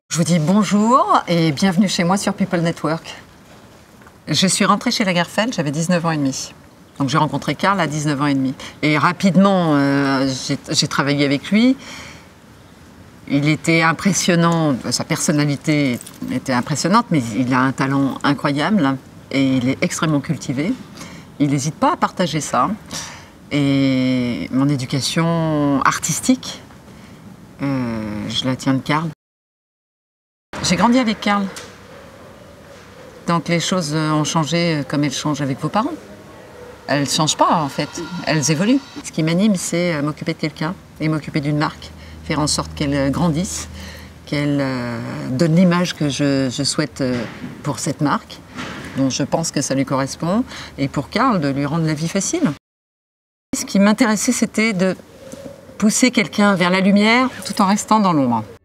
Je vous dis bonjour et bienvenue chez moi sur People Network. Je suis rentrée chez Lagerfeld, j'avais 19 ans et demi. Donc j'ai rencontré Karl à 19 ans et demi. Et rapidement, j'ai travaillé avec lui. Il était impressionnant, sa personnalité était impressionnante, mais il a un talent incroyable et il est extrêmement cultivé. Il n'hésite pas à partager ça. Et mon éducation artistique, je la tiens de Karl. J'ai grandi avec Karl. Donc les choses ont changé comme elles changent avec vos parents. Elles ne changent pas en fait, elles évoluent. Ce qui m'anime, c'est m'occuper de quelqu'un et m'occuper d'une marque. Faire en sorte qu'elle grandisse, qu'elle donne l'image que je souhaite pour cette marque, dont je pense que ça lui correspond. Et pour Karl, de lui rendre la vie facile. Ce qui m'intéressait, c'était de pousser quelqu'un vers la lumière tout en restant dans l'ombre.